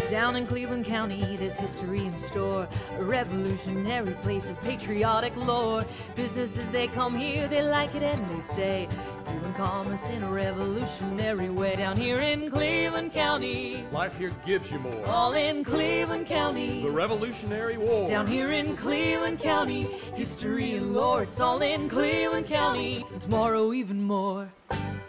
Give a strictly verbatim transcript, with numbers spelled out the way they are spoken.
Down in Cleveland County, there's history in store, a revolutionary place of patriotic lore. Businesses, they come here, they like it and they stay, doing commerce in a revolutionary way. Down here in Cleveland County, life here gives you more. All in Cleveland County, the Revolutionary War. Down here in Cleveland County, history and lore, it's all in Cleveland County, and tomorrow even more.